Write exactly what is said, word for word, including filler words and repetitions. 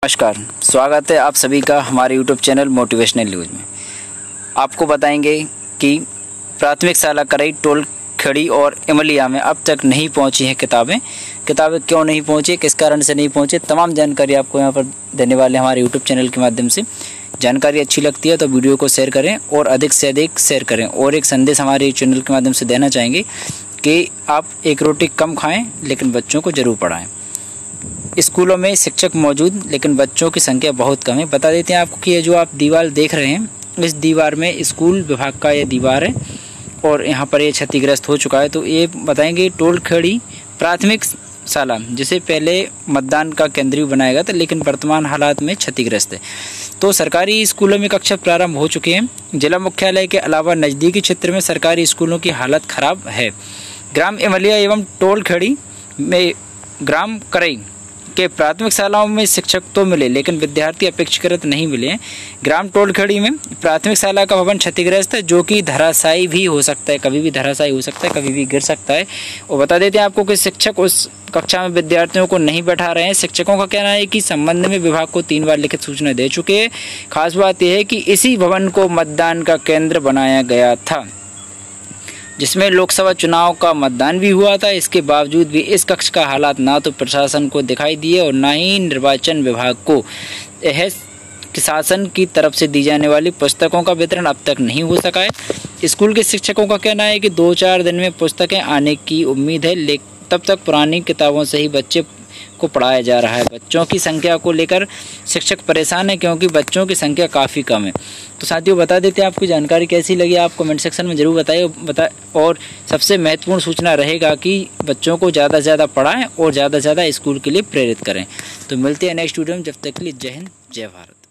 नमस्कार, स्वागत है आप सभी का हमारे यूट्यूब चैनल मोटिवेशनल न्यूज़ में। आपको बताएंगे कि प्राथमिक शाला करई, टोल खड़ी और इमलिया में अब तक नहीं पहुंची हैं किताबें। किताबें क्यों नहीं पहुंची, किस कारण से नहीं पहुंचे, तमाम जानकारी आपको यहां पर देने वाले हमारे यूट्यूब चैनल के माध्यम से। जानकारी अच्छी लगती है तो वीडियो को शेयर करें और अधिक से अधिक शेयर करें। और एक संदेश हमारे चैनल के माध्यम से देना चाहेंगे कि आप एक रोटी कम खाएँ लेकिन बच्चों को ज़रूर पढ़ाएँ। स्कूलों में शिक्षक मौजूद लेकिन बच्चों की संख्या बहुत कम है। बता देते हैं आपको कि ये जो आप दीवार देख रहे हैं, इस दीवार में स्कूल विभाग का ये दीवार है और यहाँ पर ये क्षतिग्रस्त हो चुका है। तो ये बताएंगे टोल खड़ी प्राथमिक शाला जिसे पहले मतदान का केंद्र बनाया गया था लेकिन वर्तमान हालात में क्षतिग्रस्त है। तो सरकारी स्कूलों में कक्षा प्रारंभ हो चुके हैं। जिला मुख्यालय के अलावा नज़दीकी क्षेत्र में सरकारी स्कूलों की हालत खराब है। ग्राम इमलिया एवं टोल खड़ी में ग्राम करई के प्राथमिक शालाओं में शिक्षक तो मिले लेकिन विद्यार्थी अपेक्षाकृत नहीं मिले हैं। ग्राम टोल खड़ी में प्राथमिक शाला का भवन क्षतिग्रस्त है जो कि धराशायी भी हो सकता है, कभी भी धराशायी हो सकता है, कभी भी गिर सकता है। और बता देते हैं आपको कि शिक्षक उस कक्षा में विद्यार्थियों को नहीं बैठा रहे हैं। शिक्षकों का कहना है कि संबंध में विभाग को तीन बार लिखित सूचना दे चुके हैं। खास बात यह है कि इसी भवन को मतदान का केंद्र बनाया गया था जिसमें लोकसभा चुनाव का मतदान भी हुआ था। इसके बावजूद भी इस कक्ष का हालात ना तो प्रशासन को दिखाई दिए और ना ही निर्वाचन विभाग को यह शासन की तरफ से दी जाने वाली पुस्तकों का वितरण अब तक नहीं हो सका है। स्कूल के शिक्षकों का कहना है कि दो चार दिन में पुस्तकें आने की उम्मीद है, लेकिन तब तक पुरानी किताबों से ही बच्चे को पढ़ाया जा रहा है। बच्चों की संख्या को लेकर शिक्षक परेशान है क्योंकि बच्चों की संख्या काफ़ी कम है। तो साथियों, बता देते हैं आपकी जानकारी कैसी लगी आप कमेंट सेक्शन में ज़रूर बताइए बता और सबसे महत्वपूर्ण सूचना रहेगा कि बच्चों को ज़्यादा से ज़्यादा पढ़ाएं और ज़्यादा से ज़्यादा स्कूल के लिए प्रेरित करें। तो मिलते हैं नेक्स्ट वीडियो में, जब तक के लिए जय हिंद जय भारत।